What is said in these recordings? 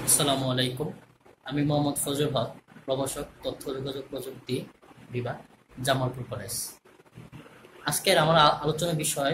আসসালামু আলাইকুম। আমি মোহাম্মদ ফজল হক, প্রভাষক, তথ্য যোগাযোগ প্রযুক্তি বিভাগ, জামালপুর কলেজ। আজকের আমার আলোচনার বিষয়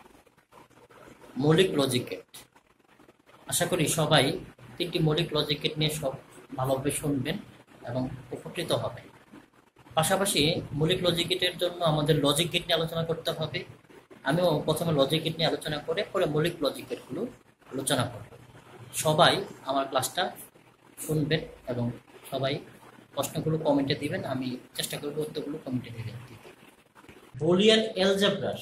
মৌলিক লজিক গেট। আশা করি সবাই তিনটি মৌলিক লজিক গেট নিয়ে সব ভালোভাবে শুনবেন এবং উপকৃত হবেন। পাশাপাশি মৌলিক লজিক গেটের জন্য আমাদের লজিক গেট নিয়ে আলোচনা করতে হবে। আমিও প্রথমে লজিক গেট নিয়ে আলোচনা করে পরে মৌলিক লজিক গেটগুলো আলোচনা করব। সবাই আমার ক্লাসটা শুনবেন এবং সবাই প্রশ্নগুলো কমেন্টে দিবেন। আমি চেষ্টা করব উত্তরগুলো কমেন্টে দিবেন। বুলিয়ান অ্যালজেব্রার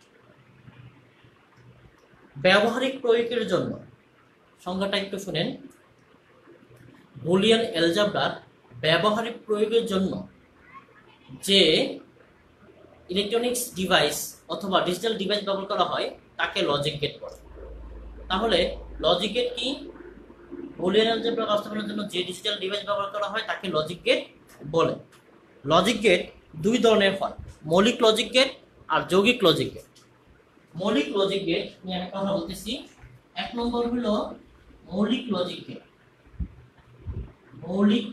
ব্যবহারিক প্রয়োগের জন্য সংজ্ঞাটা একটু শুনেন। বুলিয়ান অ্যালজেব্রার ব্যবহারিক প্রয়োগের জন্য যে ইলেকট্রনিক্স ডিভাইস অথবা ডিজিটাল ডিভাইস ব্যবহার করা হয় তাকে লজিক গেট বলে। তাহলে লজিক গেট কি? বুলিয়ান অ্যালজেব্রা বাস্তবায়নের জন্য যে ডিজিটাল ডিভাইস ব্যবহার করা হয় তাকে লজিক গেট বলে। লজিক গেট দুই ধরনের হয়, মৌলিক লজিক গেট আর যৌগিক লজিক গেট। মৌলিক লজিক গেট নিয়ে আমি কথা বলতেছি। এক নম্বর হলো মৌলিক লজিক গেট। মৌলিক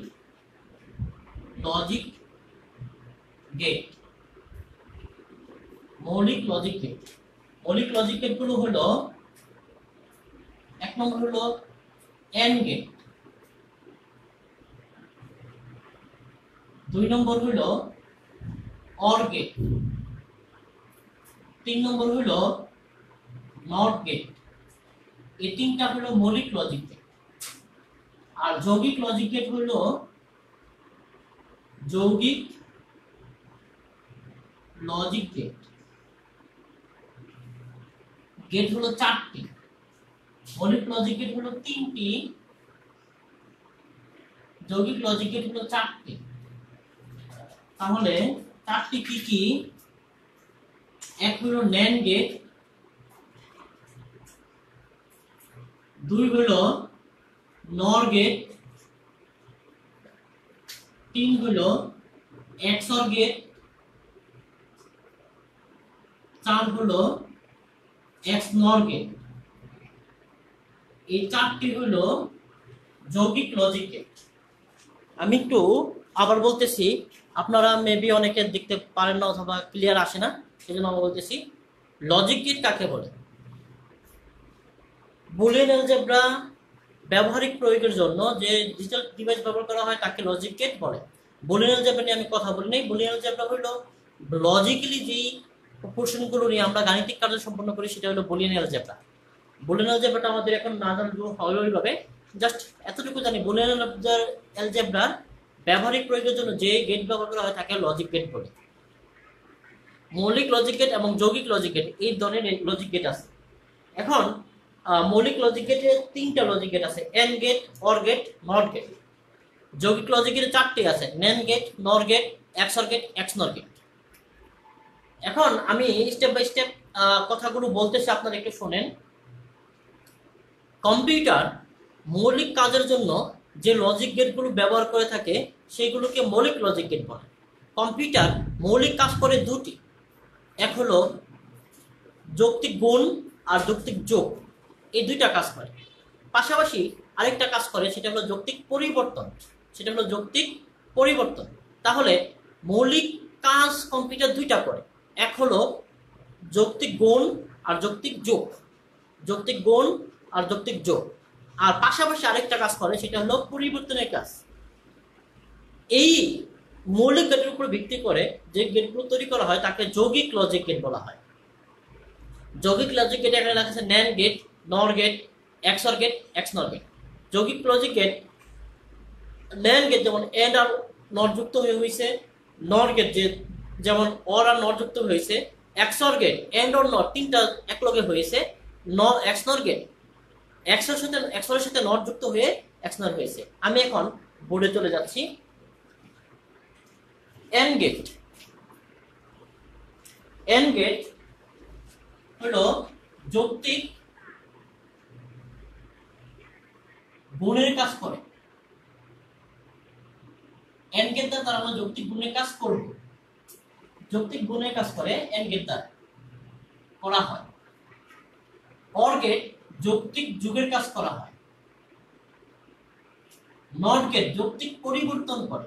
লজিক গেট মৌলিক লজিক গেট মৌলিক লজিক গেট গুলো হলো, এক নম্বর হলো এন্ড গেট, দুই নম্বর হলো অর গেট, তিন নম্বর হলো নট গেট। এই তিনটা হলো মৌলিক লজিক গেট। আর যৌগিক লজিক গেট হলো যৌগিক লজিক গেট। গেট হলো চারটি, মৌলিক লজিক গেট হলো তিনটি, যৌগিক লজিক গেট হলো চারটি। তাহলে চারটি কি কি? এক হলো ন্যান্ড গেট, দুই হলো নর গেট, তিন হলো এক্সঅর গেট, চার হলো এক্সনর গেট। এই চারটি হলো যৌগিক লজিক গেট। আমি একটু আবার বলতেছি, আপনারা মেবি অনেকে দেখতে পারেন না অথবা ক্লিয়ার আসে না, সেজন্য আমি বলতেছি লজিক গেট কাকে বলে। বুলিয়ান অ্যালজেব্রা ব্যবহারিক প্রয়োগের জন্য যে ডিজিটাল ডিভাইস ব্যবহার করা হয় তাকে লজিক গেট বলে। বুলিয়ান অ্যালজেব্রা নিয়ে আমি কথা বলি নাই। বুলিয়ান অ্যালজেব্রা হলো লজিক্যালি যেই প্রপোর্শনগুলো নিয়ে আমরা গাণিতিক কার্য সম্পন্ন করি সেটা হলো বুলিয়ান অ্যালজেব্রা। বুলিয়ান অ্যালজেব্রাটা আমাদের এখন না জানলেও হয় ওইভাবে, জাস্ট এতটুকু জানি বুলিয়ান অ্যালজেব্রার ব্যবহারিক প্রয়োগের জন্য যে গেট ব্যবহার করা হয় তাকে লজিক গেট বলে। মৌলিক লজিক গেট এবং যৌগিক লজিক গেট এই ধরনের লজিক গেট আছে। এখন মৌলিক লজিক গেটে তিনটা লজিক গেট আছে, and gate, or gate, not gate. যৌগিক লজিক গেটে চারটি আছে, NAND gate, NOR gate, XOR gate, XNOR gate. এখন আমি স্টেপ বাই স্টেপ কথাগুলো বলতেছি, আপনারা একটু শুনেন। কম্পিউটার মৌলিক কাজের জন্য যে লজিক গেটগুলো ব্যবহার করে থাকে সেগুলোকে মৌলিক লজিক গেট বলে। কম্পিউটার মৌলিক কাজ করে দুটি, এক হলো যৌক্তিক গুণ আর যৌক্তিক যোগ, এই দুইটা কাজ করে। পাশাপাশি আরেকটা কাজ করে, সেটা হলো যৌক্তিক পরিবর্তন। তাহলে মৌলিক কাজ কম্পিউটার দুইটা করে, এক হলো যৌক্তিক গুণ আর যৌক্তিক যোগ, আর পাশাপাশি আরেকটা কাজ করে, সেটা হলো পরিবর্তনের কাজ। এই মৌলিক গেটের উপর ভিত্তি করে যে গেটগুলো তৈরি করা হয় তাকে যৌগিক লজিক গেট বলা হয়। যৌগিক লজিক গেট এখানে লেখা আছে NAND gate, NOR gate, XOR gate, XNOR gate. যৌগিক লজিক গেট, ন্যান্ড গেট যেমন এন্ড আর নট যুক্ত হয়েছে, নর গেট যেমন অর আর নট যুক্ত হয়েছে, XOR gate and or not তিনটা একলগে হয়েছে, এক্সনর গেট এক্সঅরের সাথে নট যুক্ত হয়ে এক্সনর হয়েছে। আমি এখন বোর্ডে চলে যাচ্ছি। এন্ড গেট হলো যৌক্তিক গুণের কাজ করে। এন্ড গেট দ্বারা আমরা যৌক্তিক গুণের কাজ করব। যৌক্তিক গুণের কাজ করে এন্ড গেট দ্বারা করা হয়। অর গেট যৌক্তিক যুগের কাজ করা হয়। নট গেট যৌক্তিক পরিবর্তন করে,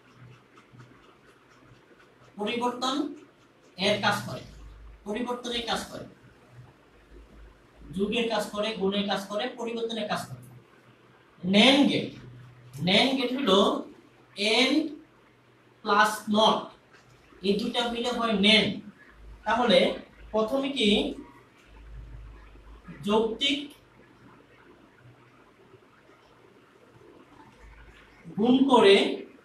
পরিবর্তন এর কাজ করে, পরিবর্তনের কাজ করে, যুগের কাজ করে, গুণের কাজ করে, পরিবর্তনের কাজ করে। NAND গেট, NAND গেট হলো এন্ড প্লাস নট, এই দুটা মিলে হয় NAND। তাহলে প্রথমে কি যৌক্তিক গুণ করে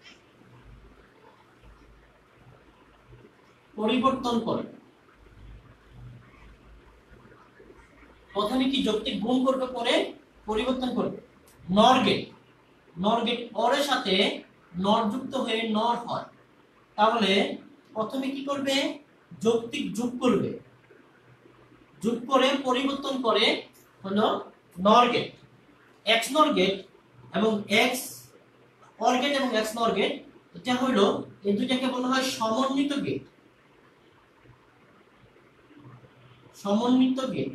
পরিবর্তন করে, প্রথমে কি যৌক্তিক গুণ করবে পরে পরিবর্তন করবে। নর গেট, নর গেট অরের সাথে নর যুক্ত হয়ে নর হয়, তাহলে প্রথমে কি করবে যৌক্তিক যোগ করবে, যোগ করে পরিবর্তন করে হলো NOR gate. XNOR gate এবং এক্স অর গেট এবং এক্স নর গেট, এটা হলো এই দুইটাকে বলা হয় সমন্বিত গেট, সমন্বিত গেট,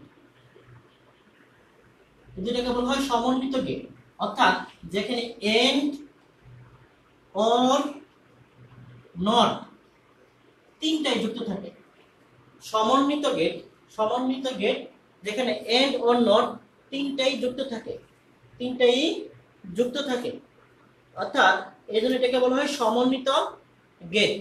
যেটাকে বলা হয় সমন্বিত গেট। অর্থাৎ যেখানে এন্ড অর নট তিনটাই যুক্ত থাকে। সমন্বিত গেট, সমন্বিত গেট যেখানে এন্ড অর নট তিনটাই যুক্ত থাকে, তিনটাই যুক্ত থাকে, অর্থাৎ এই জন্য এটাকে বলা হয় সমন্বিত গেট।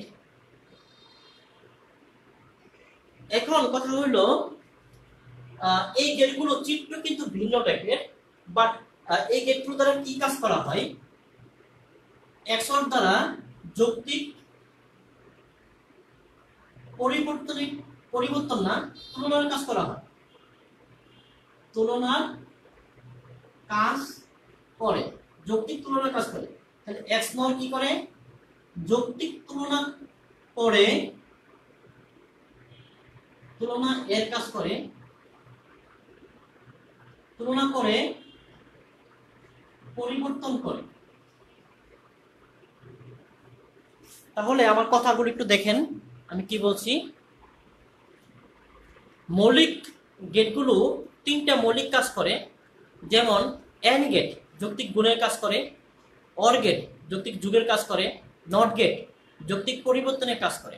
এখন কথা হলো এই গেটগুলো চিত্র কিন্তু ভিন্ন টাইপের, বাট এই গেটগুলো দ্বারা কি কাজ করা হয়, XOR দ্বারা যৌক্তিক পরিবর্তন না তুলনার কাজ করা হয়, তুলনার কাজ করে, যৌক্তিক তুলনার কাজ করে। তাহলে এক্স নর কি করে যৌক্তিক তুলনা করে, তুলনা এর কাজ করে, তুলনা করে পরিবর্তন করে। তাহলে আমার কথাগুলো একটু দেখেন আমি কি বলছি। মৌলিক গেটগুলো তিনটা মৌলিক কাজ করে, যেমন এন্ড গেট যৌক্তিক গুণের কাজ করে, অর গেট যৌক্তিক যুগের কাজ করে, নট গেট যৌক্তিক পরিবর্তনের কাজ করে।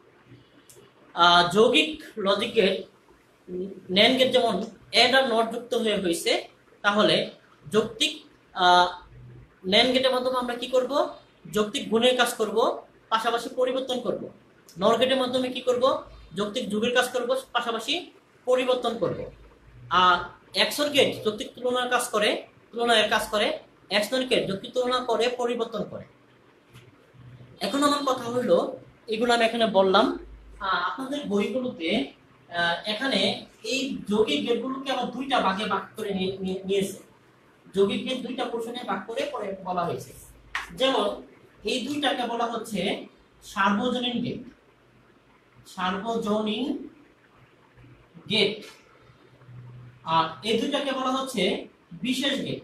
যৌগিক লজিক গেট NAND গেট যেমন এন্ড আর নট যুক্ত হয়ে হয়েছে, তাহলে যৌক্তিক NAND গেটের মাধ্যমে আমরা কি করব, যৌক্তিক গুণের কাজ করব, পাশাপাশি পরিবর্তন করব। নর গেটের মাধ্যমে কি করব, যৌক্তিক যুগের কাজ করব, পাশাপাশি পরিবর্তন করব। আর XOR গেট যৌক্তিক তুলনার কাজ করে, তুলনার কাজ করে, XNOR গেট যৌক্তিক তুলনা করে পরিবর্তন করে। এখন আমার কথা হলো এগুলো আমি এখানে বললাম, আপনাদের বইগুলোতে এখানে এই যৌগিক গেটগুলোকে আবার দুইটা ভাগে ভাগ করে নিয়েছে, যৌগিক গেট দুইটা পোর্শনে ভাগ করে পরে বলা হয়েছে। যেমন এই দুইটাকে বলা হচ্ছে সার্বজনীন গেট, সার্বজনীন গেট, আর এই দুইটাকে বলা হচ্ছে বিশেষ গেট,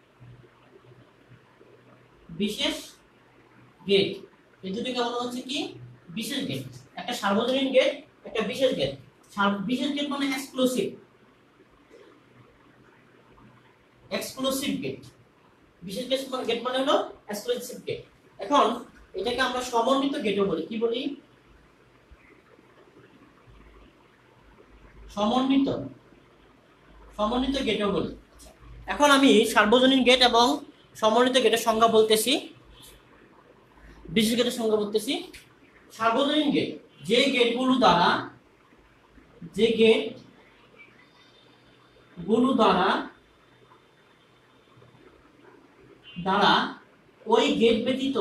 বিশেষ গেট। এই দুটোকে বলা হচ্ছে কি বিশেষ গেট, একটা সার্বজনীন গেট, একটা বিশেষ গেট। বিশেষ গেট মানে এক্সক্লুসিভ, এক্সক্লুসিভ গেট, বিশেষ গেট মানে হলো এক্সক্লুসিভ গেট। এখন এটাকে আমরা সমন্বিত গেটও বলি, কি বলি, সমন্বিত, সমন্বিত গেটও বলি। এখন আমি সার্বজনীন গেট এবং সমন্বিত গেটের সংজ্ঞা বলতেছি, বিশেষ গেটের সংজ্ঞা বলতেছি। সার্বজনীন গেট যে গেটগুলো দ্বারা, যে গেটগুলো দ্বারা ওই গেট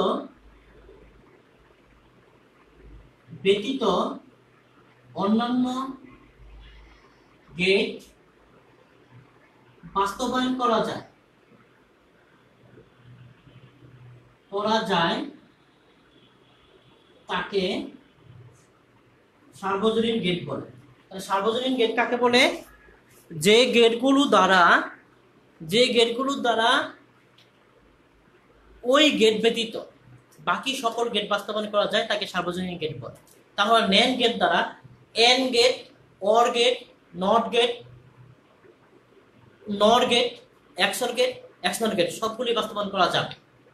ব্যতীত অন্যান্য গেট বাস্তবায়ন করা যায় তাকে সার্বজনীন গেট বলে। সার্বজনীন গেট কাকে বলে, যে গেটগুলো দ্বারা ওই গেট ব্যতীত বাকি সকল গেট বাস্তবায়ন করা যায় তাকে সার্বজনীন গেট বলে। তাহলে NAND গেট দ্বারা and gate, or gate, not gate, NOR gate, XOR gate, XNOR gate সবগুলি বাস্তবায়ন করা যাবে।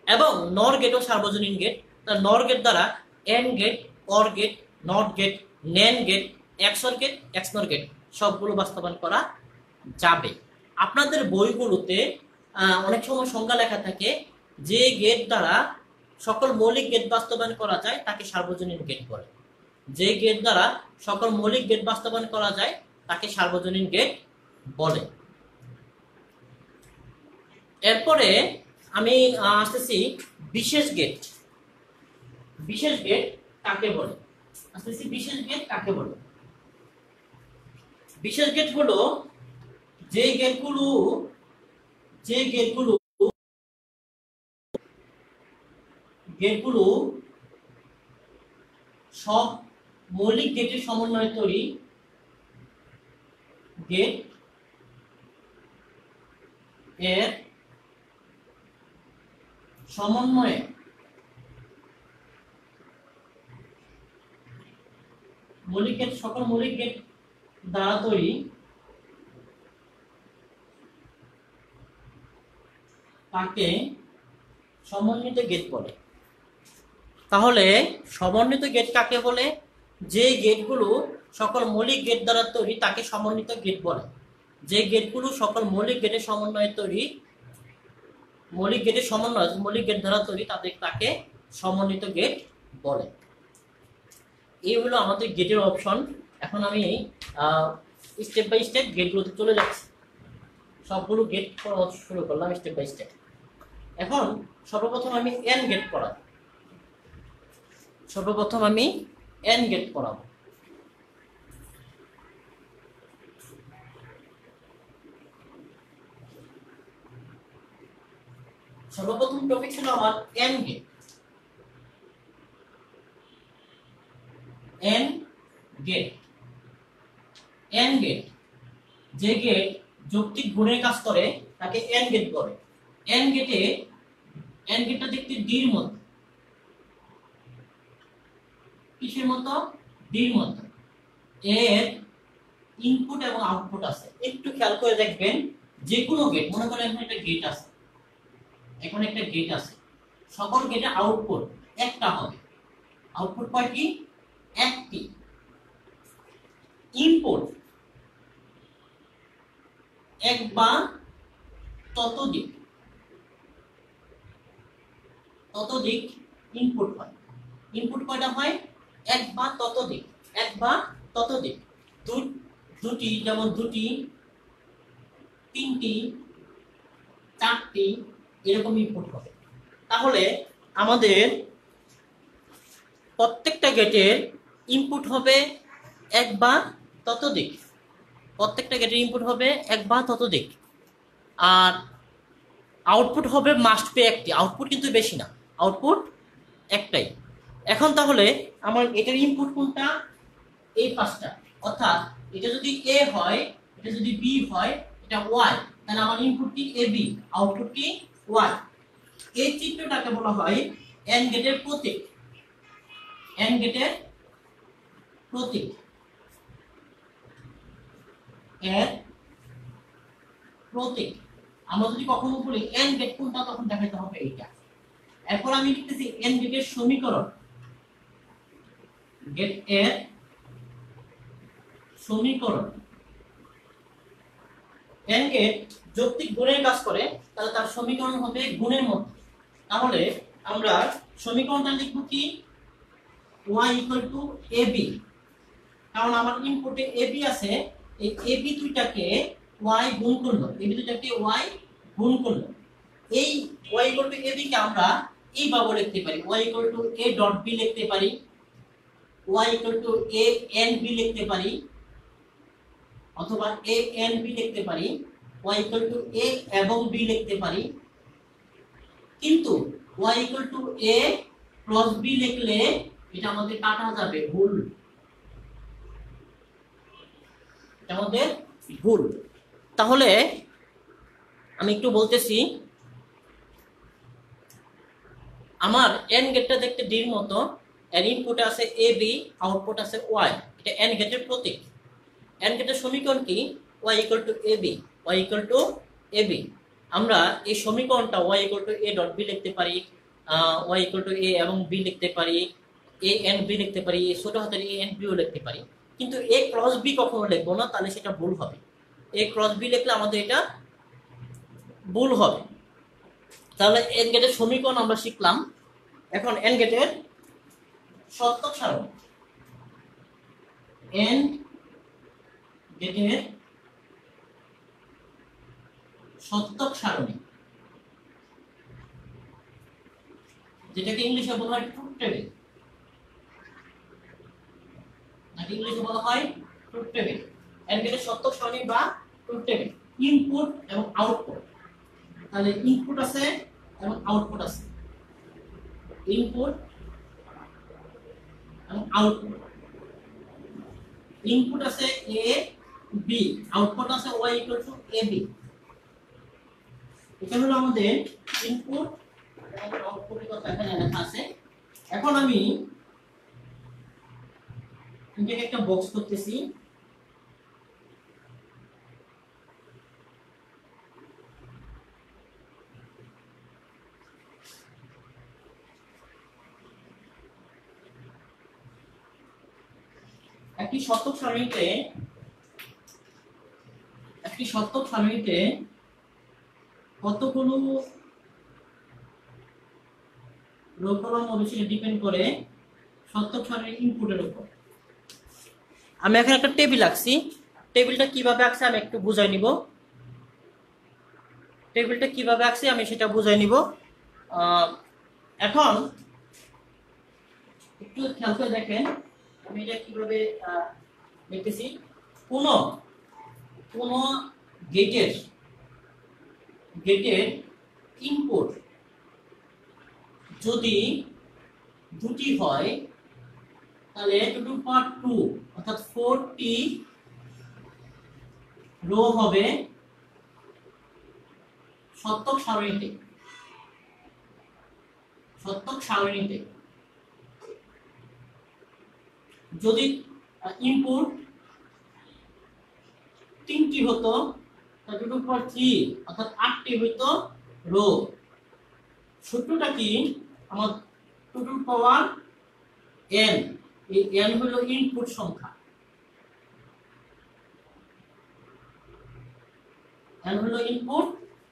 এবং নর গেটও সার্বজনীন গেট। নর গেট দ্বারা and gate, or gate, not gate, NAND gate, XOR gate, XNOR gate সবগুলো বাস্তবায়ন করা যাবে। আপনাদের বইগুলোতে অনেক সময় সংজ্ঞা লেখা থাকে, যে গেট দ্বারা সকল মৌলিক গেট বাস্তবায়ন করা যায় তাকে সার্বজনীন গেট বলে। যে গেট দ্বারা সকল মৌলিক গেট বাস্তবায়ন করা যায় তাকে সার্বজনীন গেট বলে। এরপরে আমি আসতেছি বিশেষ গেট। বিশেষ গেট কাকে বলে? আসতেছি বিশেষ গেট কাকে বলে। বিশেষ গেট হলো যে গেটগুলো সব মৌলিক গেটের সমন্বয়ে তৈরি গেট এর সমন্বয়ে মৌলিক গেট, সকল মৌলিক গেট দ্বারা তৈরি তাকে সমন্বিত গেট বলে। তাহলে সমন্বিত গেট কাকে বলে? যে গেটগুলো সকল মৌলিক গেট দ্বারা তৈরি তাকে সমন্বিত গেট বলে। যে গেটগুলো সকল মৌলিক গেটের সমন্বয়ে তৈরি, মৌলিক গেটের সমন্বয়, মৌলিক গেট দ্বারা তৈরি তাকে সমন্বিত গেট বলে। এই হলো আমাদের গেটের অপশন। এখন আমি স্টেপ বাই স্টেপ গেটগুলোতে চলে যাচ্ছি। সবগুলো গেট পড়া শুরু করলাম স্টেপ বাই স্টেপ। এখন সর্বপ্রথম আমি এন গেট পড়াবো। সর্বপ্রথম টপিক ছিল আমার এন গেট। এন গেট যে গেট যৌক্তিক গুণের কাজ করে তাকে এন গেট বলে। এন গেটটা দেখতে ডির মতো। কিসের মতো? ডির মতো। এর ইনপুট এবং আউটপুট আছে। একটু খেয়াল করে দেখবেন, যে কোনো গেট, মনে করেন এখানে একটা গেট আছে, সকল গেটে আউটপুট একটা হবে। আউটপুট কয়টি? একটি। ইনপুট এক বা ততোধিক ইনপুট হয়। ইনপুট কয়টা হয়? এক বা ততোধিক। দুটি, যেমন দুটি, তিনটি, চারটি, এরকম ইনপুট হবে। তাহলে আমাদের প্রত্যেকটা গেটের ইনপুট হবে এক বা ততোধিক। আর আউটপুট হবে মাস্ট বি একটি। আউটপুট কিন্তু বেশি না, আউটপুট একটাই। এখন তাহলে আমার এটার ইনপুট কোনটা? এই পাঁচটা। অর্থাৎ এটা যদি এ হয়, এটা যদি বি হয়, এটা ওয়াই, তাহলে আমার ইনপুট কি? এ বি, আউটপুট কি? ওয়াই। এই চিত্রটাকে বলা হয় এন গেটের প্রতীক। আমরা যদি কখনো বলি এন গেট কোনটা, তখন দেখাতে হবে এইটা। এরপর আমি লিখতেছি এন গেটের সমীকরণ। গেট এর সমীকরণ। এন গেট যৌক্তিক গুণের কাজ করে, তাহলে তার সমীকরণ হবে গুণের মধ্যে। তাহলে আমরা সমীকরণটা লিখব কি? y = ab। কারণ আমার ইনপুটে ab আছে, এই ab দুইটাকে y গুণ করলো, এই y = ab কে আমরা এইভাবে লিখতে পারি। y = a.b লিখতে পারি, y = a.nb লিখতে পারি, অথবা a.nb লিখতে পারি, y = a এবং b লিখতে পারি। কিন্তু y = a + b লিখলে এটা আমাদের কাটা যাবে, ভুল। তাহলে আমি একটু বলতেছি, আমার এন গেটটা দেখতে ডির মতো। এর ইনপুটে আছে এ বি, আউটপুট আছে ওয়াই। এটা এন গেটের প্রতীক। এন গেটের সমীকরণ কি? y = ab। আমরা এই সমীকরণটা y = a.b লিখতে পারি, ওয়াই ইকুয়াল টু এ এবং বি লিখতে পারি, এ এন্ড বি লিখতে পারি, ছোট হাতের এ এন্ড বিও লিখতে পারি, কিন্তু এ ক্রস বি কখনো লিখবো না, তাহলে সেটা ভুল হবে। এ ক্রস বি লিখলে আমাদের এটা ভুল হবে। তাহলে এন গেটের সমীকরণ আমরা শিখলাম। এখন এন গেটের সত্যক সারণী, এন গেটের সত্যক সারণী, যেটাকে ইংলিশে বলা হয় ট্রুথ টেবিল, নাকি ইংলিশে বলা হয় ট্রুথ টেবিল। এন গেটের সত্যক সারণী বা ট্রুথ টেবিল, ইনপুট এবং আউটপুট। তাহলে ইনপুট আছে এবং আউটপুট আছে, ইনপুট এবং আউটপুট। ইনপুট আছে এ বি, আউটপুট আছে Y equal to A B. এটা হলো আমাদের ইনপুট এবং আউটপুটের কথা এখানে লেখা আছে। এখন আমি এটাকে একটা বক্স করতেছি। একটি সত্যক সারণীতে কতগুলো রো কলাম হবে সেটা ডিপেন্ড করে সত্যক সারণীর ইনপুটের উপর। আমি এখানে একটা টেবিল আঁকছি, টেবিলটা কিভাবে আঁকছি আমি একটু বুঝাই নিব। টেবিলটা কিভাবে আঁকছি আমি সেটা বুঝাই নিব। এখন একটু খেয়াল করে দেখেন আমি এটা কিভাবে লিখতেছি। কোন গেটের ইনপুট যদি দুটি হয় তাহলে 2 অর্থাৎ 4টি রো হবে সত্যক সারণীতে। যদি ইনপুট 3টি হতো তাহলে 2 অর্থাৎ 8টি হইতো রো। সূত্রটা কি? আমার 2 n, এই n হলো ইনপুট সংখ্যা, n হলো ইনপুট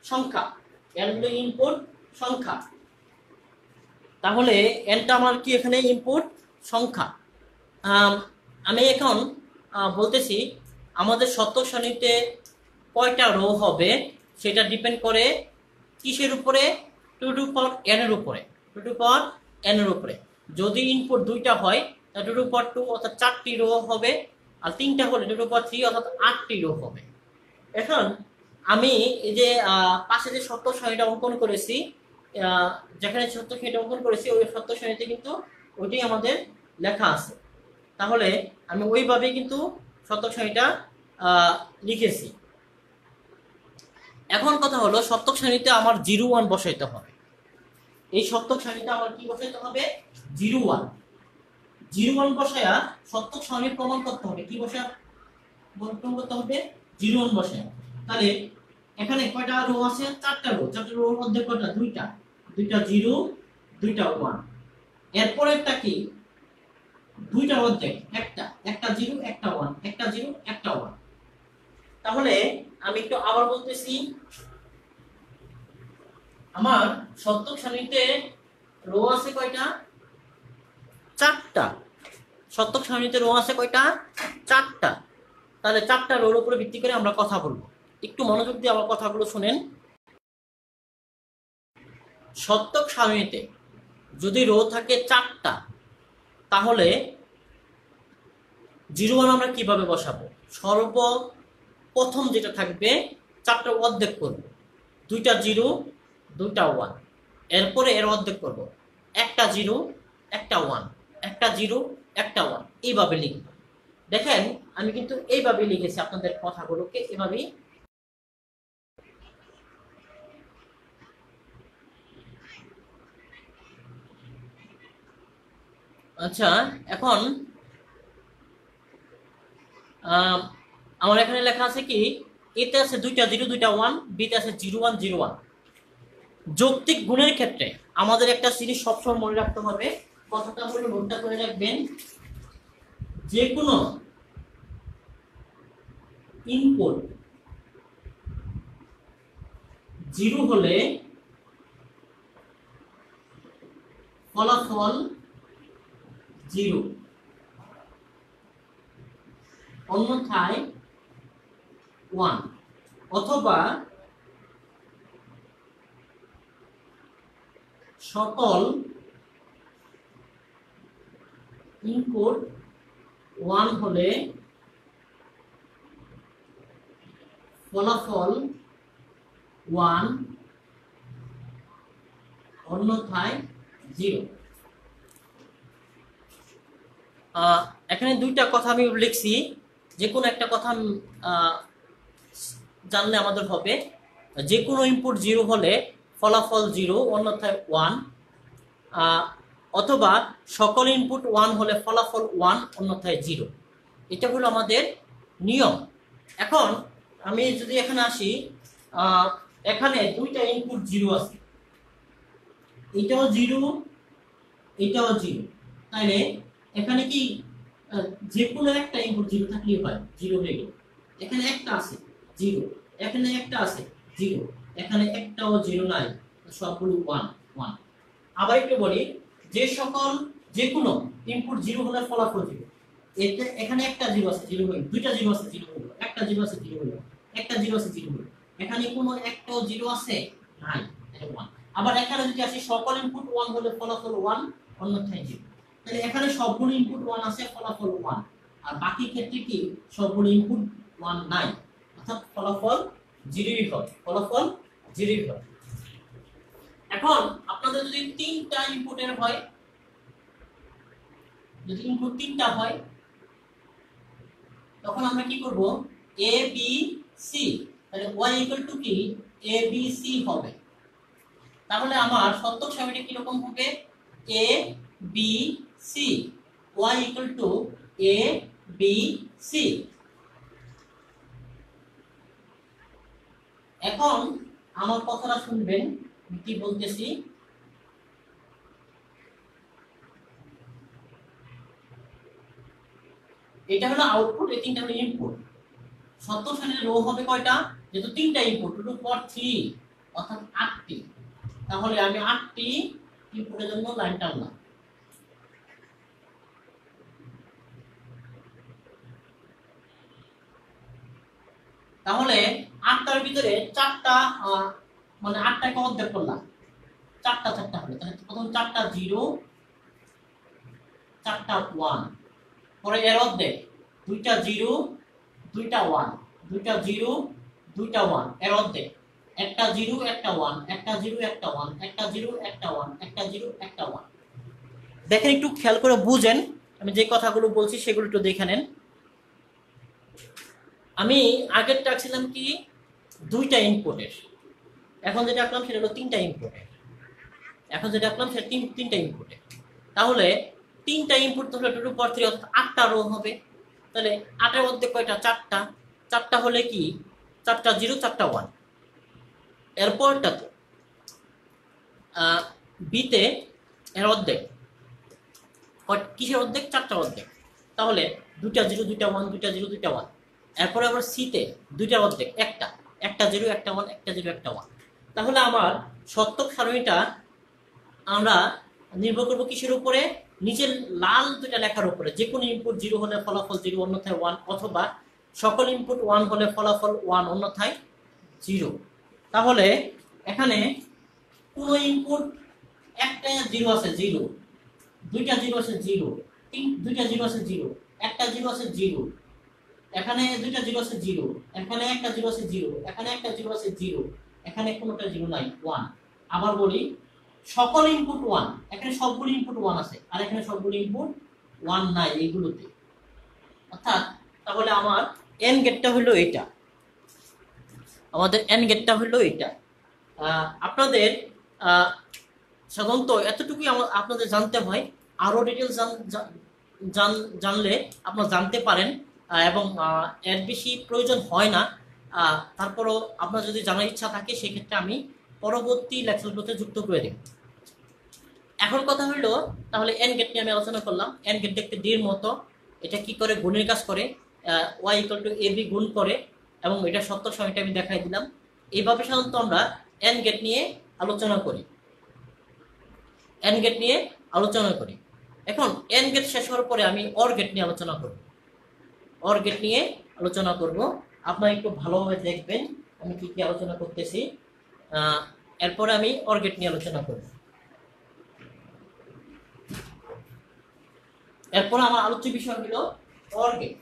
সংখ্যা। তাহলে nটা আমার কি এখানে ইনপুট সংখ্যা। আমি এখন বলতেছি আমাদের সত্যক সারণীতে কয়টা রো হবে সেটা ডিপেন্ড করে কিসের উপরে? 2n এর উপরে, 2n এর উপরে। যদি ইনপুট 2টা হয় তাহলে 2 অর্থাৎ 4টি রো হবে, আর 3টা হলে 2 অর্থাৎ 8টি রো হবে। এখন আমি এই যে পাশে যে সত্যক সারণীটা অঙ্কন করেছি, যেখানে সত্যক সারণীটা অঙ্কন করেছি ওই সত্যক সারণীতে কিন্তু ওইটাই আমাদের লেখা আছে। তাহলে আমি ওইভাবেই কিন্তু সত্যক সারণীটা লিখেছি। এখন কথা হলো সত্যক সারণীতে আমার 0 1 বসাইতে হবে। এই সত্যক সারণীতে আমার কি বসাইতে হবে? 0 1 বসায়া সত্যক সারণী প্রমাণ করতে হবে। কি প্রমাণ করতে হবে? 0 1 বসায়া। তাহলে এখানে কয়টা রো আছে? 4টা রো। 4টা রোর মধ্যে কয়টা? 2টা 0 2টা 1। এরপরেরটা কি? 2টার অর্ধেক, একটা 0 একটা 1, একটা 0 একটা 1। তাহলে আমি একটু আবার বলতেছি, আমার সত্যক সারণীতে রো আছে কয়টা? 4টা। সত্যক সারণীতে রো আছে কয়টা? 4টা। তাহলে 4টা রোর উপরে ভিত্তি করে আমরা কথা বলবো। একটু মনোযোগ দিয়ে আমার কথাগুলো শুনেন। সত্যক সারণীতে যদি রো থাকে 4টা তাহলে 0 1 আমরা কিভাবে বসাবো? সর্বপ্রথম যেটা থাকবে 4টার অর্ধেক করব, 2টা 0 2টা 1। এরপরে এর অর্ধেক করব, একটা 0 একটা 1, একটা 0 একটা 1। এইভাবে লিখব। দেখেন আমি কিন্তু এইভাবে লিখেছি আপনাদের কথাগুলোকে এভাবেই। আচ্ছা, এখন আমার এখানে লেখা আছে কি, এতে আছে 2টা 0 2টা 1, বিতে আছে 0 1 0 1। যৌক্তিক গুণের ক্ষেত্রে আমাদের একটা জিনিস সবসময় মনে রাখতে হবে, কথাটা হলো নোটটা করে রাখবেন, যে কোনো ইনপুট 0 হলে ফলাফল 0, অন্যথায় 1, অথবা সকল ইনপুট 1 হলে ফলাফল 1, অন্যথায় 0। এখানে দুইটা কথা আমি লিখছি, যে কোনো একটা কথা জানলে আমাদের হবে, যে কোনো ইনপুট 0 হলে ফলাফল 0, অন্যথায় 1, অথবা সকল ইনপুট 1 হলে ফলাফল 1, অন্যথায় 0। এটা হলো আমাদের নিয়ম। এখন আমি যদি এখানে আসি, এখানে দুইটা ইনপুট 0 আছে, এটাও 0, এটাও 0, তাইলে এখানে কি যে কোনো একটা ইনপুট 0 থাকলেই হয় 0 হয়ে গেল। এখানে একটা আছে 0, এখানে একটা আছে 0, এখানে একটাও 0 নাই, সবগুলো 1 1। আবার একটু বলি, যে কোনো ইনপুট 0 হলে ফলাফল 0। এখানে একটা 0 আছে 0 হয়ে, দুইটা 0 আছে 0 হলো, একটা 0 আছে 0 হলো, একটা 0 আছে 0 হলো, এখানে কোনো একটাও 0 আছে নাই, এটা 1। আবার এখানে যদি আসি, সকল ইনপুট 1 হলে ফলাফল 1, অন্যথায় 0। তাহলে এখানে সবগুলো ইনপুট 1 আছে, ফলাফল 1, আর বাকি ক্ষেত্রে কি সবগুলো ইনপুট 1 নাই, অর্থাৎ ফলাফল 0ই হবে, ফলাফল 0ই হবে। এখন আপনাদের যদি 3টা ইনপুটের হয়, যদি ইনপুট 3টা হয়, তখন আমরা কি করব, a b c, তাহলে y কি a b c হবে। তাহলে আমার সত্যক সারণীটা কি রকম হবে, a b c, y a b c। এখন আমার কথাটা শুনবেন, কি বলতেছি। এটা হলো আউটপুট, এই 3টা হলো ইনপুট। সত্য সারণীর রো হবে কয়টা, যেহেতু 3টা ইনপুট, 2 পর 3, অর্থাৎ 8টি। তাহলে আমি 8টি ইনপুটের জন্য লাইন টানলাম। তাহলে 8টার ভিতরে 4টা, মানে 8টাকে অর্ধেক করলাম, 4টা হবে। তাহলে প্রথম 4টা 0, 4টা 1, পরে এর অর্ধেক 2টা 0, 2টা 1, 2টা 0, 2টা 1, এর অর্ধেক একটা 0, একটা 1, একটা 0, একটা 1, একটা 0, একটা 1, একটা 0, একটা 1। দেখেন, একটু খেয়াল করে বুঝেন, আমি যে কথাগুলো বলছি সেগুলো একটু দেখে নেন। আমি আগের ডাকছিলাম কি 2টা ইনপুটের, এখন যেটা ডাকলাম সেটা হলো 3টা ইনপুটের। এখন যেটা ডাকলাম সেটা 3টা ইনপুটের। তাহলে 3টা ইনপুট তাহলে 2 পর 3, অর্থাৎ 8টা রো হবে। তাহলে 8এর মধ্যে কয়টা, 4টা। 4টা হলে কি 4টা 0, 4টা 1। এরপরটাতে বিতে এর অর্ধেক, কিসের অর্ধেক, 4টা অর্ধেক। তাহলে 2টা 0, 2টা 1, 2টা 0, 2টা 1। এরপরে আবার সিতে 2টার অর্ধেক, একটা 0, একটা 1, একটা 0, একটা 1। তাহলে আমার সত্যক সারণীটা আমরা নির্ভর করবো কিসের উপরে, নিচের লাল 2টা লেখার উপরে, যে কোনো ইনপুট 0 হলে ফলাফল 0, অন্যথায় 1, অথবা সকল ইনপুট 1 হলে ফলাফল 1, অন্যথায় 0। তাহলে এখানে কোনো ইনপুট একটা 0 আছে 0, 2টা 0 আছে 0, 2টা 0 আছে 0, একটা 0 আছে 0, এখানে 2টা 0 আছে 0, এখানে একটা 0 আছে 0, এখানে একটা 0 আছে 0, এখানে কোনোটা 0 নাই, 1। আবার বলি, সকল ইনপুট 1, এখানে সবগুলো ইনপুট 1 আছে, আর এখানে সবগুলো ইনপুট 1 নাই এইগুলোতে। অর্থাৎ তাহলে আমার এন গেটটা হলো এটা, আমাদের এন গেটটা হলো এটা। আপনাদের সাধারণত এতটুকুই আপনাদের জানতে হয়, আরো ডিটেলস জানলে আপনারা জানতে পারেন, এবং এর বেশি প্রয়োজন হয় না। তারপরও আপনার যদি জানার ইচ্ছা থাকে সেক্ষেত্রে আমি পরবর্তী লেকচারগুলোতে যুক্ত করে দেব। এখন কথা হলো, তাহলে এন গেট নিয়ে আমি আলোচনা করলাম। এন গেট দেখতে ডি এর মতো, এটা কি করে, গুণের কাজ করে, Y equal to A B গুণ করে, এবং এটা সত্য সময়টা আমি দেখাই দিলাম। এইভাবে সাধারণত আমরা এন গেট নিয়ে আলোচনা করি, এন গেট নিয়ে আলোচনা করি। এখন এন গেট শেষ হওয়ার পরে আমি অর গেট নিয়ে আলোচনা করব, অর গেট নিয়ে আলোচনা করব। আপনারা একটু ভালোভাবে দেখবেন আমি কি কি আলোচনা করতেছি। এরপরে আমি অর গেট নিয়ে আলোচনা করব। এরপর আমার আলোচ্য বিষয় হলো অর গেট।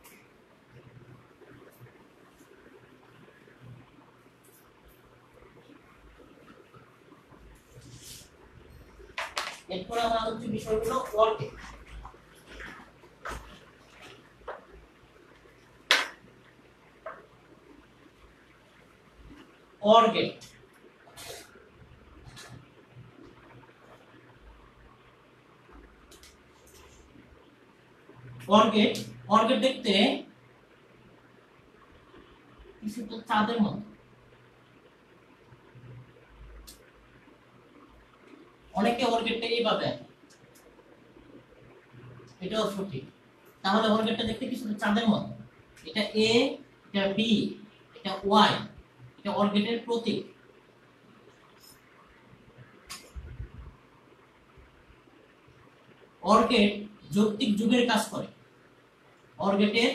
এরপর আমার আলোচ্য বিষয় হলো or gate. Or gate, or gate, or gate দেখতে কিছুটা চাঁদের মতো। অনেকে অর গেটটা এইভাবে, এটাও সঠিক। তাহলে অর গেটটা দেখতে কিছুটা চাঁদের মতো। এটা এ, এটা বি, এটা ওয়াই, এটা অর গেটের প্রতীক। অর গেট যৌক্তিক যুগের কাজ করে। অর গেটের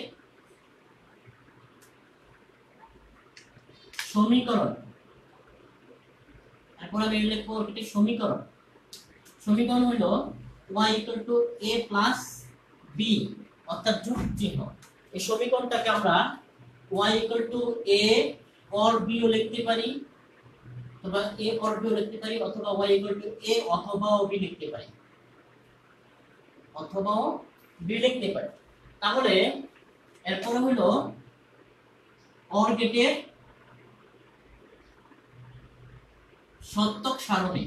সমীকরণ, এখন আমি লিখবো এটার সমীকরণ। সমীকরণ হলো y equal to a plus b, অর্থাৎ যোগ চিহ্ন। এই সমীকরণটাকে আমরা y equal to a or b ও লিখতে পারি, অথবা a or b ও লিখতে পারি, অথবা y ইকুয়াল টু a অথবা b লিখতে পারি, অথবা b লিখতে পারি। তাহলে এরপরে হলো অর গেটের সত্যক সারণী।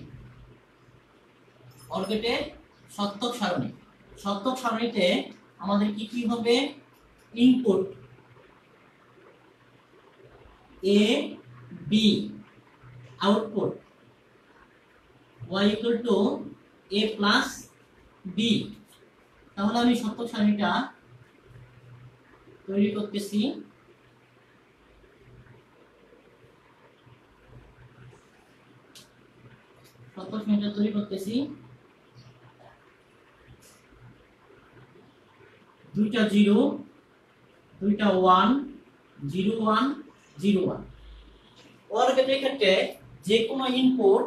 অর গেটের সত্যক সারণী, সত্যক সারণীতে আমাদের কি কি হবে? Input A B, output y equal to a plus b। তাহলে আমি সত্যক সারণীটা তৈরি করতেছি। সত্যক সারণীটা তৈরি করতেছি, দুইটা 0, দুইটা 1, 0 1 0 1। অর গেটের ক্ষেত্রে যে কোনো ইনপুট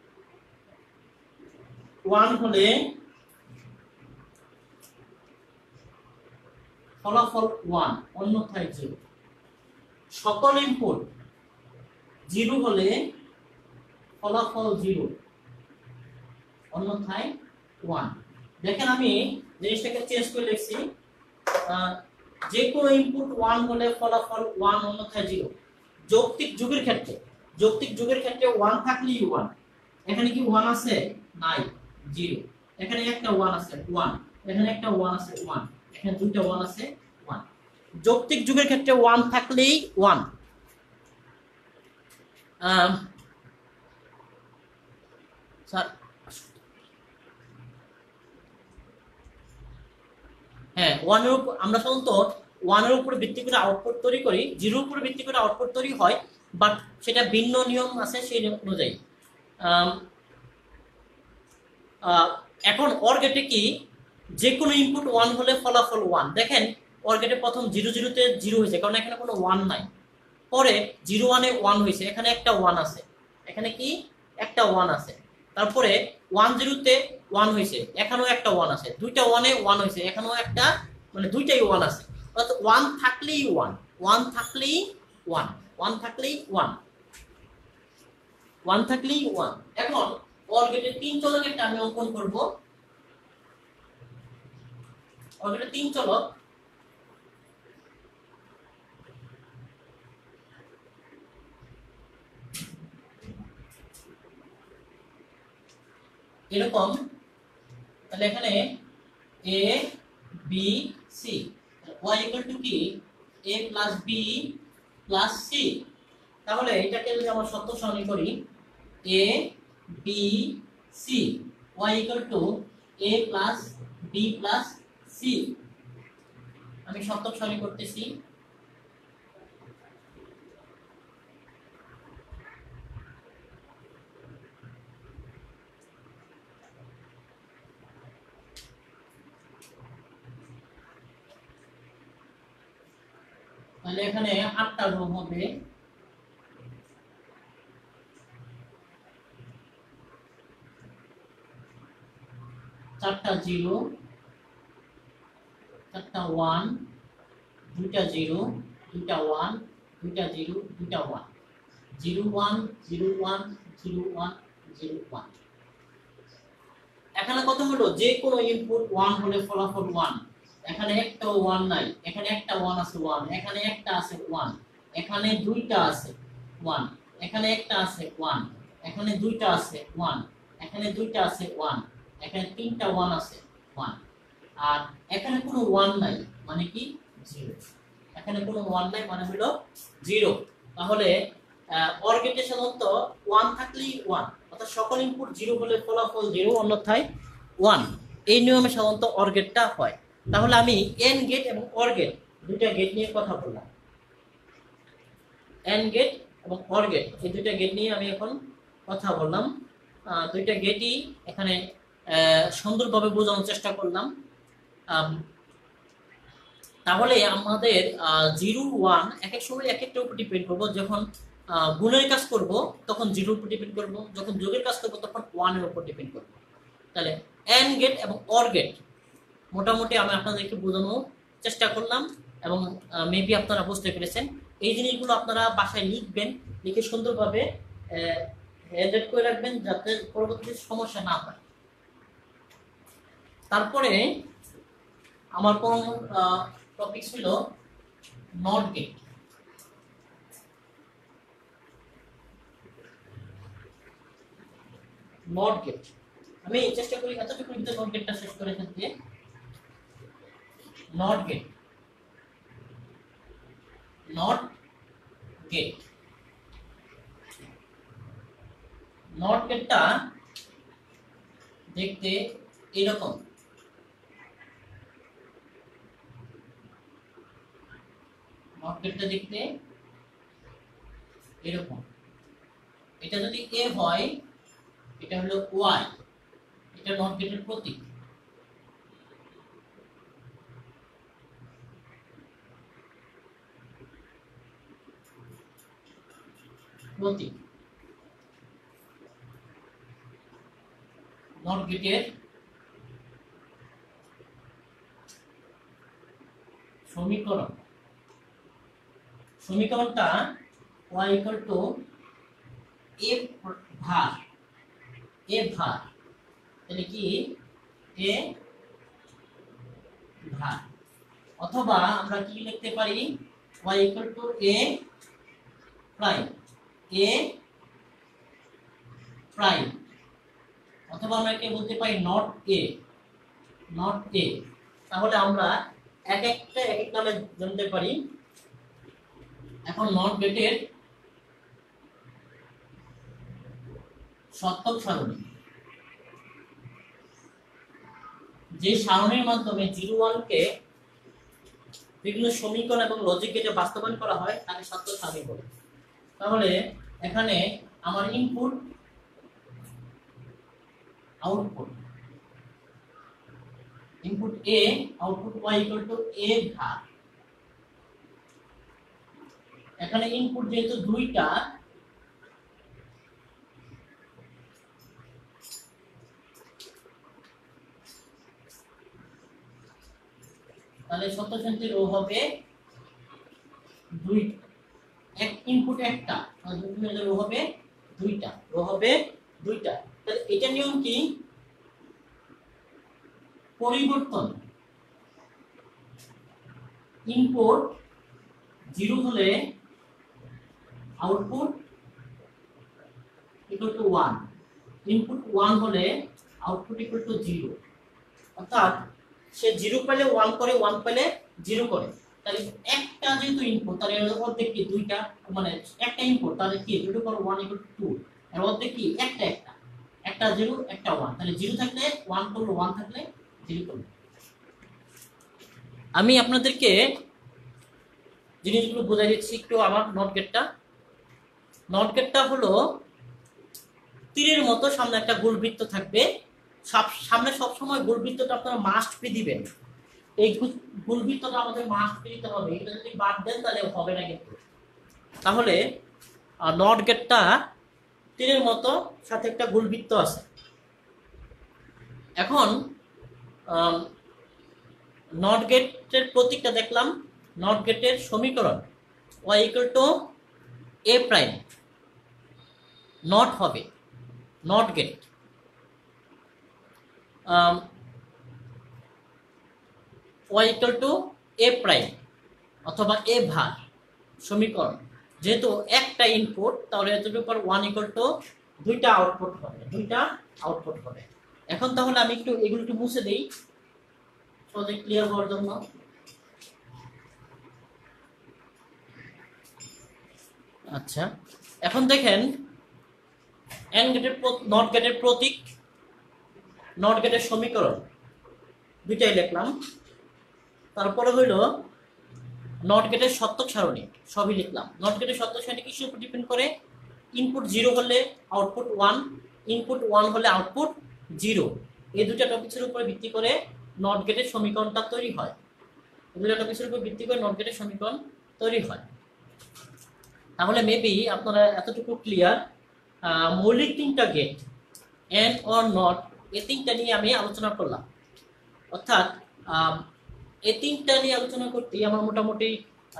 1 হলে ফলাফল 1, অন্যথায় 0। সকল ইনপুট 0 হলে ফলাফল 0, অন্যথায় 1। দেখেন আমি জিনিসটাকে চেঞ্জ করে লিখছি, যে কোনো ইনপুট 1 হলে ফলাফল 1, অন্যথায় 0। যৌক্তিক যুগের ক্ষেত্রে, যৌক্তিক যুগের ক্ষেত্রে 1 থাকলেই 1। এখানে কি 1 আছে? নাই, 0। এখানে একটা 1 আছে, 1। এখানে একটা 1 আছে, 1। এখানে দুইটা 1 আছে, 1। যৌক্তিক যুগের ক্ষেত্রে 1 থাকলেই 1। স্যার হ্যাঁ, 1 এর উপর আমরা সাধারণত 1 এর উপর ভিত্তি করে আউটপুট তৈরি করি, 0 এর উপর ভিত্তি করে আউটপুট তৈরি হয়, বাট সেটা ভিন্ন নিয়ম আছে সেই নিয়ম অনুযায়ী। এখন অর গেটে কি যে কোনো ইনপুট 1 হলে ফলাফল 1। দেখেন অর গেটে প্রথম 0 0 তে 0 হয়েছে, কারণ এখানে কোনো 1 নাই। পরে 0 1 এ 1 হয়েছে, এখানে একটা 1 আছে, এখানে কি একটা 1 আছে। তারপরে 1 0 তে 1 হয়েছে, এখানেও একটা 1 আছে। দুইটা 1 এ 1 হয়েছে, এখানেও একটা, মানে দুইটাই 1 আছে। অর্থাৎ 1 থাকলেই 1, 1 থাকলেই 1, 1 থাকলেই 1, 1 থাকলেই 1। এখন অর গেটের 3 চলকেরটা আমি অঙ্কন করব। অর গেটের 3 চলক, এরকম। তাহলে এখানে a b c, y equal to কি a plus b plus c। তাহলে এটাকে যদি আমরা সত্য সারণী করি, a b c y equal to a plus b plus c। আমি সপ্তম সারণী করতেছি। তাহলে এখানে 8টা রো হবে, চারটা 0, চারটা 1, দুইটা 0, দুইটা 1, দুইটা 0, দুইটা 1, 0 1 0 1 0 1 0 1। এখানে কত হলো, যে কোনো ইনপুট 1 হলে ফলাফল 1। এখানে একটাও 1 নাই, এখানে একটা 1 আছে 1, এখানে একটা আছে 1, এখানে দুইটা আছে 1, এখানে একটা আছে 1, এখানে দুইটা আছে 1, এখানে দুইটা আছে 1, এখানে তিনটা 1 আছে 1, আর এখানে কোনো 1 নাই মানে কি 0। এখানে কোনো 1 নাই মানে হলো 0। তাহলে অর গেটে সাধারণত 1 থাকলেই 1, অর্থাৎ সকল ইনপুট 0 হলে ফলাফল 0, অন্যথায় 1। এই নিয়মে সাধারণত অর গেটটা হয়। তাহলে আমি এন্ড গেট এবং অর গেট দুইটা গেট নিয়ে কথা বললাম। এন্ড গেট এবং অর গেট এই দুইটা গেট নিয়ে আমি এখন কথা বললাম। দুইটা গেটই এখানে সুন্দরভাবে বোঝানোর চেষ্টা করলাম। তাহলে আমাদের 0 1 এক এক সময় এক একটার উপর ডিপেন্ড করব। যখন গুণের কাজ করব তখন 0 উপর ডিপেন্ড করব, যখন যোগের কাজ করব তখন 1 এর উপর ডিপেন্ড করব। তাহলে এন্ড গেট এবং অর গেট মোটামুটি আমি আপনাদেরকে বোঝানোর চেষ্টা করলাম এবং মেবি আপনারা বুঝতে পেরেছেন। এই জিনিসগুলো আপনারা বাসায় লিখবেন, লিখে সুন্দরভাবে হেডেড করে রাখবেন যাতে পরবর্তী সমস্যা না হয়। তারপরে আমার কোন টপিক ছিল নট গেট। নট গেট আমি চেষ্টা করি এতটুকু ভিতরে নট গেটটা শেষ করে ফেলতে। Not gate, not gate, not গেটটা দেখতে এরকম। নট গেটটা দেখতে এরকম। এটা যদি এ হয়, এটা হলো ওয়াই, এটা নট গেটের প্রতীক। প্রতীক নট গেটের সমীকরণ। সমীকরণটা y equal to a ভার, a ভার, তাহলে কি a ভার, অথবা আমরা কি লিখতে পারি y equal to a prime, a prime, অথবা আমরা কি বলতে পারি নট a, নট a। তাহলে আমরা এক একটা এক এক নামে জানতে পারি। এখন নট গেটের সত্যক সারণী, যে সারণীর মাধ্যমে 0 1 কে বিভিন্ন সমীকরণ এবং লজিক গেটে বাস্তবায়ন করা হয় তাকে সত্যক সারণী বলে। তাহলে এখানে আমার input output, input a output y equal to a ভাগ। এখানে ইনপুট যেহেতু দুইটা, তাহলে সত্যসন্ধি রো হবে দুই, এক ইনপুট একটা, তাহলে রো হবে দুইটা, রো হবে দুইটা। তাহলে এটা নিয়ম কি, পরিবর্তন ইনপুট 0 হলে আউটপুট ইকুয়াল টু 1, ইনপুট 1 হলে আউটপুট ইকুয়াল টু 0। অর্থাৎ সে 0 পেলে 1 করে, 1 পেলে 0 করে। তাহলে একটা যেহেতু ইনপুট, তাহলে অর্ধেক কি দুইটা, মানে একটা ইনপুট, তাহলে কি 2 * 1 = 2, এর মধ্যে কি একটা একটা একটা 0 একটা 1, তাহলে 0 থাকলে 1 করলো, 1 থাকলে 0 করলো। আমি আপনাদেরকে জিনিসগুলো বোঝাই দিচ্ছি একটু। আবার নট গেটটা হলো তীরের মতো সামনে একটা গোলবৃত্ত থাকবে, সামনে সবসময় গোলবৃত্তটা আপনারা মাস্ট বি দিবেন। এই গোলবৃত্তটা আমাদের মাস্ট বি দিতে হবে, এটা যদি বাদ দেন তাহলে হবে না কিন্তু। তাহলে নট গেটটা তীরের মতো সাথে একটা গোলবৃত্ত আছে। এখন নট গেটের প্রতীকটা দেখলাম, নট গেটের সমীকরণ y = a প্রাইম, নট হবে not gate. y = a prime অথবা a ভার সমীকরণ। যেহেতু একটা ইনপুট, তাহলে এর উপর 1 = দুইটা আউটপুট হবে। এখন তাহলে আমি এগুলো একটু মুছে দেই সহজে ক্লিয়ার হওয়ার জন্য। আচ্ছা, এখন দেখেন নট গেটের প্রতীক, নট গেটের সমীকরণ দুইটাই লিখলাম। তারপরে হইল নট গেটের সত্যক সারণী, সবই লিখলাম। নট গেটের সত্যক সারণী কিসের উপর ডিপেন্ড করে? ইনপুট 0 হলে আউটপুট 1, ইনপুট 1 হলে আউটপুট 0। এই দুটো টপিকের উপর ভিত্তি করে নট গেটের সমীকরণটা তৈরি হয়। এই দুটো টপিকের উপর ভিত্তি করে নট গেটের সমীকরণ তৈরি হয়। তাহলে মেবি আপনারা এতটুকু ক্লিয়ার। মৌলিক তিনটা গেট এন্ড অর নট, এই তিনটা নিয়ে আমি আলোচনা করলাম। অর্থাৎ এই তিনটা নিয়ে আলোচনা করতে আমার মোটামুটি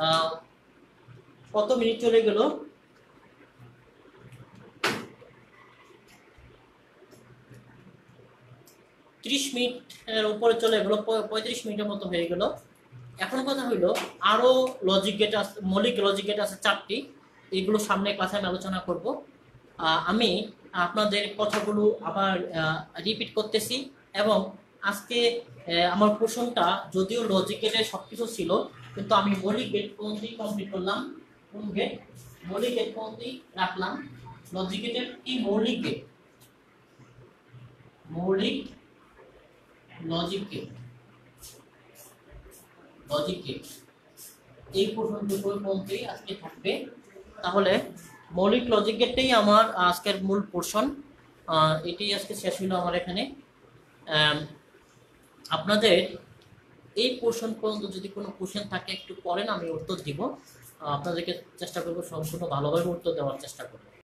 কত মিনিট চলে গেল? 30 মিনিটের উপরে চলে গেল, 35 মিনিটের মতো হয়ে গেল। এখন কথা হইল আরো লজিক গেট আছে, মৌলিক লজিক গেট আছে 4টি। এগুলো সামনে ক্লাসে আমি আলোচনা করব। আমি আপনাদের কথাগুলো আবার রিপিট করতেছি। এবং আজকে আমার পোর্শনটা যদিও লজিক গেটের সবকিছু ছিল, কিন্তু আমি মৌলিক গেট পর্যন্তই কমপ্লিট করলাম। কোন গেট? মৌলিক গেট পর্যন্তই রাখলাম। লজিক গেটের কি মৌলিক গেট, মৌলিক লজিক গেট এই পর্যন্তই আজকে থাকবে। তাহলে মৌলিক লজিক গেটটাই আমার আজকের মূল পোর্শন। এটি আজকে শেষ হলো আমার এখানে। আপনাদের এই পোর্শন পর্যন্ত যদি কোনো কোশ্চেন থাকে একটু পড়েন, আমি উত্তর দিব। আপনাদেরকে চেষ্টা করবো সম্পূর্ণ ভালোভাবে উত্তর দেওয়ার চেষ্টা করব।